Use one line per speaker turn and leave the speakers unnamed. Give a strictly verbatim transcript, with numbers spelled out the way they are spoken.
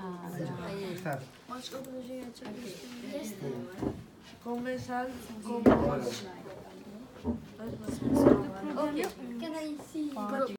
Ah,
Ahí.
Está.
Başka proje geçebiliriz.
Comenzar como...
Okay. Can I see?